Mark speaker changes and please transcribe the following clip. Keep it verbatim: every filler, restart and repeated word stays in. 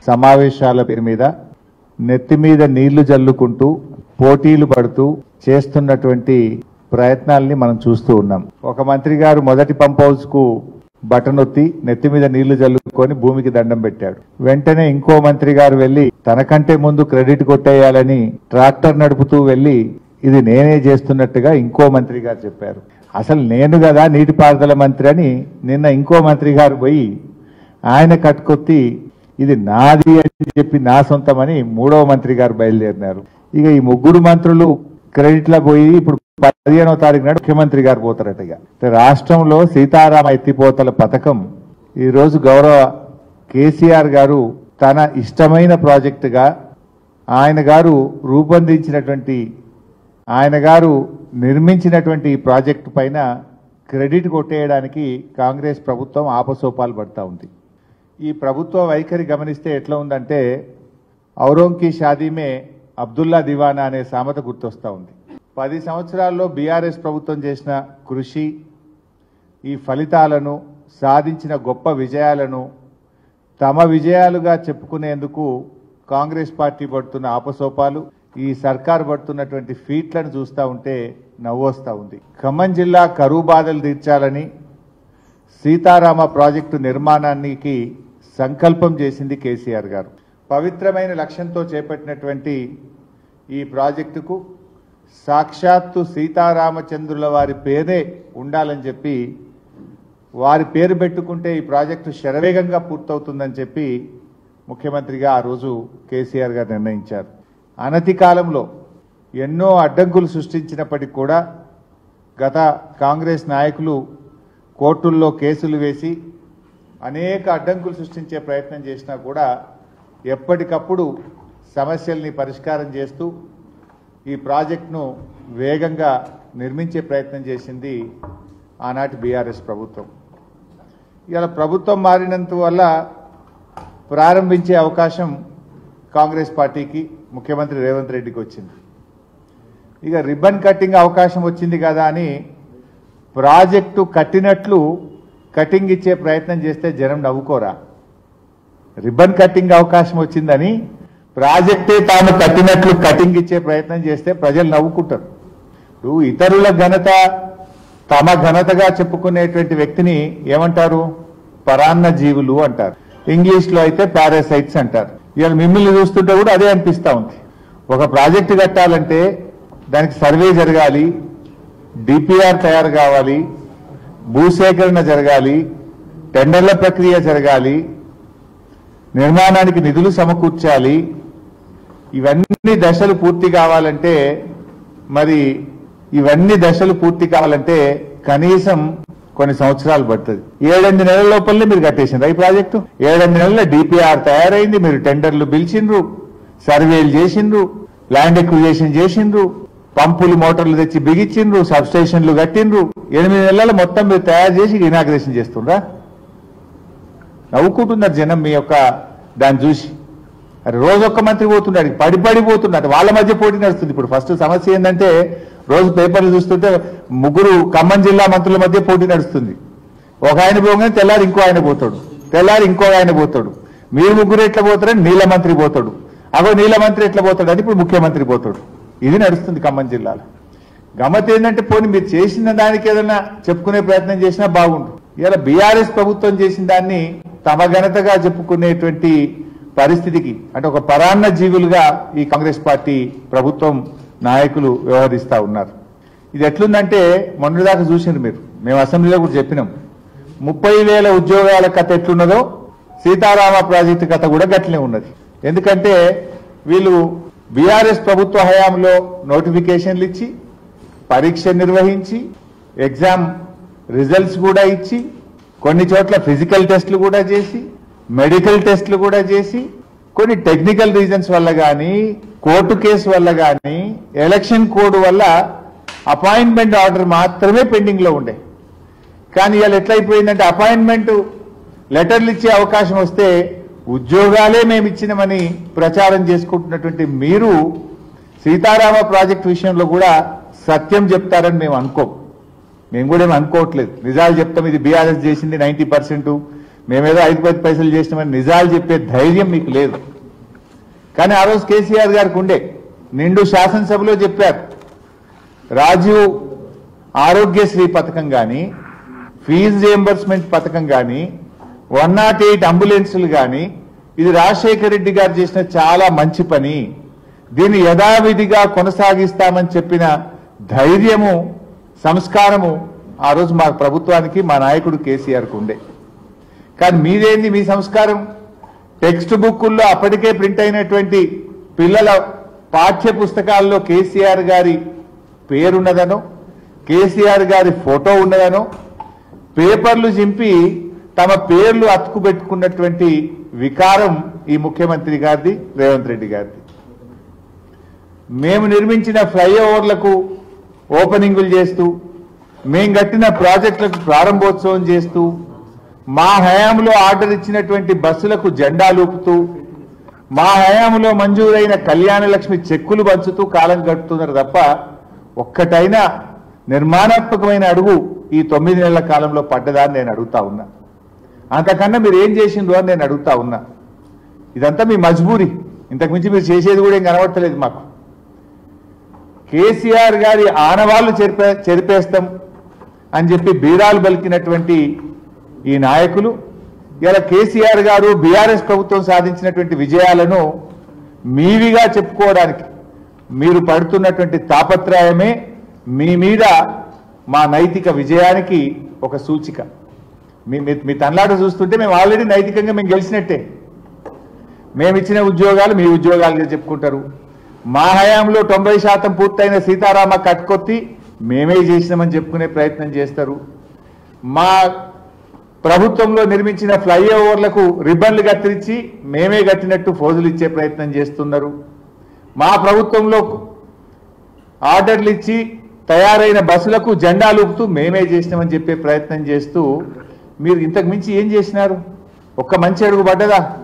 Speaker 1: సమావేశాల పేరు మీద నెత్తి మీద నీళ్లు జల్లుకుంటూ పోటీలు పడుతూ చేస్తున్నటువంటి ప్రయత్నాల్ని మనం చూస్తూ ఉన్నాం. ఒక మంత్రి గారు మొదటి పంప్ హౌస్ కు బటన్ ఒత్తి నెత్తి మీద నీళ్లు జల్లుకొని భూమికి దండం పెట్టాడు. వెంటనే ఇంకో మంత్రి గారు వెళ్లి తనకంటే ముందు క్రెడిట్ కొట్టేయాలని ట్రాక్టర్ నడుపుతూ వెళ్లి ఇది నేనే చేస్తున్నట్టుగా ఇంకో మంత్రి గారు చెప్పారు. అసలు నేను కదా నీటిపారుదల మంత్రి అని నిన్న ఇంకో మంత్రి గారు పోయి ఆయన కట్టుకొత్తి ఇది నాది అని చెప్పి నా సొంతమని మూడవ మంత్రి గారు బయలుదేరినారు. ఇక ఈ ముగ్గురు మంత్రులు క్రెడిట్లా పోయి ఇప్పుడు పదిహేనవ తారీఖు నాడు ముఖ్యమంత్రి గారు పోతారటగా. రాష్ట్రంలో సీతారామ ఎత్తిపోతల పథకం ఈ రోజు గౌరవ కేసీఆర్ గారు తన ఇష్టమైన ప్రాజెక్టుగా ఆయన గారు రూపొందించినటువంటి ఆయన గారు నిర్మించినటువంటి ఈ ప్రాజెక్టు పైన క్రెడిట్ కొట్టేయడానికి కాంగ్రెస్ ప్రభుత్వం ఆపసోపాలు పడతా ఉంది. ఈ ప్రభుత్వ వైఖరి గమనిస్తే ఎట్లా ఉందంటే ఔరోంకి షాదీమే అబ్దుల్లా దివానా అనే సామెత గుర్తొస్తా ఉంది. పది సంవత్సరాల్లో బీఆర్ఎస్ ప్రభుత్వం చేసిన కృషి, ఈ ఫలితాలను సాధించిన గొప్ప విజయాలను తమ విజయాలుగా చెప్పుకునేందుకు కాంగ్రెస్ పార్టీ పడుతున్న ఆపసోపాలు, ఈ సర్కారు పడుతున్నటువంటి ఫీట్లను చూస్తూ ఉంటే నవ్వొస్తా ఉంది. ఖమ్మం జిల్లా కరువు బాధలు తీర్చాలని సీతారామ ప్రాజెక్టు నిర్మాణానికి సంకల్పం చేసింది కేసీఆర్ గారు. పవిత్రమైన లక్ష్యంతో చేపట్టినటువంటి ఈ ప్రాజెక్టుకు సాక్షాత్తు సీతారామచంద్రుల వారి పేరే ఉండాలని చెప్పి వారి పేరు పెట్టుకుంటే ఈ ప్రాజెక్టు శరవేగంగా పూర్తవుతుందని చెప్పి ముఖ్యమంత్రిగా ఆ రోజు కేసీఆర్ గారు నిర్ణయించారు. అనతి కాలంలో ఎన్నో అడ్డంకులు సృష్టించినప్పటికీ కూడా గత కాంగ్రెస్ నాయకులు కోర్టుల్లో కేసులు వేసి అనేక అడ్డంకులు సృష్టించే ప్రయత్నం చేసినా కూడా ఎప్పటికప్పుడు సమస్యల్ని పరిష్కారం చేస్తూ ఈ ప్రాజెక్టును వేగంగా నిర్మించే ప్రయత్నం చేసింది ఆనాటి బీఆర్ఎస్ ప్రభుత్వం. ఇలా ప్రభుత్వం మారినంత వల్ల ప్రారంభించే అవకాశం కాంగ్రెస్ పార్టీకి ముఖ్యమంత్రి రేవంత్ రెడ్డికి వచ్చింది. ఇక రిబ్బన్ కట్టింగ్ అవకాశం వచ్చింది కదా అని ప్రాజెక్టు కట్టినట్లు కటింగ్ ఇచ్చే ప్రయత్నం చేస్తే జనం నవ్వుకోరా? రిబ్బన్ కట్టింగ్ అవకాశం వచ్చిందని ప్రాజెక్టే తాను కట్టినట్లు కటింగ్ ఇచ్చే ప్రయత్నం చేస్తే ప్రజలు నవ్వుకుంటారు. ఇతరుల ఘనత తమ ఘనతగా చెప్పుకునేటువంటి వ్యక్తిని ఏమంటారు? పరాన్న జీవులు అంటారు. ఇంగ్లీష్ లో అయితే పారాసైట్స్ అంటారు. ఇవాళ మిమ్మల్ని చూస్తుంటే కూడా అదే అనిపిస్తా ఉంది. ఒక ప్రాజెక్టు కట్టాలంటే దానికి సర్వే జరగాలి, డిపిఆర్ తయారు కావాలి, భూసేకరణ జరగాలి, టెండర్ల ప్రక్రియ జరగాలి, నిర్మాణానికి నిధులు సమకూర్చాలి. ఇవన్నీ దశలు పూర్తి కావాలంటే మరి ఇవన్నీ దశలు పూర్తి కావాలంటే కనీసం కొన్ని సంవత్సరాలు పడుతుంది. ఏడెనిమిది నెలల లోపలనే మీరు కట్టేసిండ్రు ఈ ప్రాజెక్టు. ఏడెనిమిది నెలల డిపిఆర్ తయారైంది, మీరు టెండర్లు పిలిచిండ్రు, సర్వేలు చేసిండ్రు, ల్యాండ్ ఎక్విజిషన్ చేసిండ్రు, పంపులు మోటార్లు తెచ్చి బిగించిండ్రు, సబ్ స్టేషన్లు కట్టిండ్రు. ఎనిమిది నెలల మొత్తం మీరు తయారు చేసి ఇనాగ్రేషన్ చేస్తుండ్రా? నవ్వుకుంటున్నారు జనం మీ యొక్క దాన్ని చూసి. అరే రోజు ఒక్క మంత్రి పోతున్నాడు, పడి పడిపోతున్నారు, వాళ్ళ మధ్య పోటీ నడుస్తుంది. ఇప్పుడు ఫస్ట్ సమస్య ఏంటంటే రోజు పేపర్లు చూస్తుంటే ముగ్గురు ఖమ్మం జిల్లా మంత్రుల మధ్య పోటీ నడుస్తుంది. ఒక ఆయన పోగానే తెల్లారి ఇంకో ఆయన పోతాడు, తెల్లారి ఇంకో ఆయన పోతాడు. మీరు ముగ్గురు ఎట్లా పోతారని నీళ్ళ మంత్రి పోతాడు, అగో నీళ్ళ మంత్రి ఎట్లా పోతాడు అని ఇప్పుడు ముఖ్యమంత్రి పోతాడు. ఇది నడుస్తుంది ఖమ్మం జిల్లాలో. గమ్మత్ ఏంటంటే పోనీ మీరు చేసిన దానికి ఏదైనా చెప్పుకునే ప్రయత్నం చేసినా బాగుండు. ఇలా బీఆర్ఎస్ ప్రభుత్వం చేసిన దాన్ని తమ ఘనతగా చెప్పుకునేటువంటి పరిస్థితికి అంటే ఒక పరాన్న జీవులుగా ఈ కాంగ్రెస్ పార్టీ ప్రభుత్వం నాయకులు వ్యవహరిస్తా ఉన్నారు. ఇది ఎట్లుందంటే మొన్నటిదాకా చూసిండ్రు మీరు, మేము అసెంబ్లీలో కూడా చెప్పినాం. ముప్పై వేల ఉద్యోగాల కథ ఎట్లున్నదో సీతారామ ప్రాజెక్టు కథ కూడా గట్లనే ఉన్నది. ఎందుకంటే వీళ్ళు బీఆర్ఎస్ ప్రభుత్వ హయాంలో నోటిఫికేషన్లు ఇచ్చి, పరీక్ష నిర్వహించి, ఎగ్జామ్ రిజల్ట్స్ కూడా ఇచ్చి, కొన్ని చోట్ల ఫిజికల్ టెస్టులు కూడా చేసి, మెడికల్ టెస్టులు కూడా చేసి, కొన్ని టెక్నికల్ రీజన్స్ వల్ల కానీ, కోర్టు కేసు వల్ల కానీ, ఎలక్షన్ కోడ్ వల్ల అపాయింట్మెంట్ ఆర్డర్ మాత్రమే పెండింగ్ లో ఉండే. కానీ ఇవాళ ఎట్లయిపోయిందంటే అపాయింట్మెంట్ లెటర్లు ఇచ్చే అవకాశం వస్తే ఉద్యోగాలే మేము ఇచ్చినామని ప్రచారం చేసుకుంటున్నటువంటి మీరు సీతారామ ప్రాజెక్టు విషయంలో కూడా సత్యం చెప్తారని మేము అనుకోం. మేము కూడా ఏమి అనుకోవట్లేదు. నిజాలు చెప్తాం, ఇది బీఆర్ఎస్ చేసింది నైన్టీ పర్సెంట్ మేమేదో ఐదు పది పైసలు చేసినామని నిజాలు చెప్పే ధైర్యం మీకు లేదు. కానీ ఆ రోజు కేసీఆర్ గారికి ఉండే నిండు శాసనసభలో చెప్పారు, రాజీవ్ ఆరోగ్యశ్రీ పథకం కానీ, ఫీజు రియంబర్స్మెంట్ పథకం కానీ, వన్ నాట్ ఎయిట్ అంబులెన్సులు కానీ ఇది రాజశేఖర రెడ్డి గారు చేసిన చాలా మంచి పని, దీన్ని యథావిధిగా కొనసాగిస్తామని చెప్పిన ధైర్యము, సంస్కారము ఆ రోజు మా ప్రభుత్వానికి, మా నాయకుడు కేసీఆర్కు ఉండే. కానీ మీదేంది మీ సంస్కారం? టెక్స్ట్ బుక్కుల్లో అప్పటికే ప్రింట్ అయినటువంటి పిల్లల పాఠ్య పుస్తకాల్లో కేసీఆర్ గారి పేరున్నదనో, కేసీఆర్ గారి ఫోటో ఉన్నదనో పేపర్లు చింపి తమ పేర్లు అతుకుబెట్టుకున్నటువంటి వికారం ఈ ముఖ్యమంత్రి గారిది, రేవంత్ రెడ్డి గారిది. మేము నిర్మించిన ఫ్లైఓవర్లకు ఓపెనింగులు చేస్తూ, మేము కట్టిన ప్రాజెక్టులకు ప్రారంభోత్సవం చేస్తూ, మా హయాంలో ఆర్డర్ ఇచ్చినటువంటి బస్సులకు జెండాలూపుతూ, మా హయాంలో మంజూరైన కళ్యాణ లక్ష్మి చెక్కులు పంచుతూ కాలం గడుపుతున్నారు తప్ప ఒక్కటైనా నిర్మాణాత్మకమైన అడుగు ఈ తొమ్మిది నెలల కాలంలో పడ్డదా అని నేను అడుగుతా ఉన్నా. అంతకన్నా మీరు ఏం చేసిండ్రు అని నేను అడుగుతా ఉన్నా. ఇదంతా మీ మజ్బూరి, ఇంతకుమించి మీరు చేసేది కూడా ఏం కనబడతలేదు మాకు. కేసీఆర్ గారి ఆనవాళ్లు చెరిపే చెరిపేస్తాం అని చెప్పి బీరాలు బలికినటువంటి ఈ నాయకులు ఇలా కేసీఆర్ గారు బీఆర్ఎస్ ప్రభుత్వం సాధించినటువంటి విజయాలను మీవిగా చెప్పుకోవడానికి మీరు పడుతున్నటువంటి తాపత్రయమే మీ మీద మా నైతిక విజయానికి ఒక సూచిక. మీ మీ తన్లాట చూస్తుంటే మేము ఆల్రెడీ నైతికంగా మేము గెలిచినట్టే. మేము ఇచ్చిన ఉద్యోగాలు మీ ఉద్యోగాలుగా చెప్పుకుంటారు. మా హయాంలో తొంభై శాతం పూర్తయిన సీతారామ కట్కొత్తి మేమే చేసినామని చెప్పుకునే ప్రయత్నం చేస్తారు. మా ప్రభుత్వంలో నిర్మించిన ఫ్లైఓవర్లకు రిబ్బన్లు కత్తిరించి మేమే కట్టినట్టు ఫోజులు ఇచ్చే ప్రయత్నం చేస్తున్నారు. మా ప్రభుత్వంలో ఆర్డర్లు ఇచ్చి తయారైన బస్సులకు జెండాలూపుతూ మేమే చేసినామని చెప్పే ప్రయత్నం చేస్తూ మీరు ఇంతకు మించి ఏం చేసినారు? ఒక్క మంచి అడుగు పడ్డదా?